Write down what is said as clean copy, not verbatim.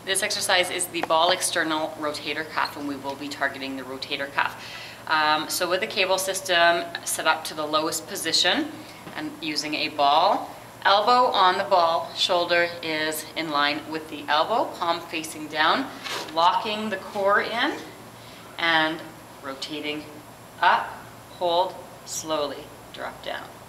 This exercise is the ball external rotator cuff, and we will be targeting the rotator cuff. So with the cable system set up to the lowest position and using a ball, elbow on the ball, shoulder is in line with the elbow, palm facing down, locking the core in and rotating up, hold, slowly drop down.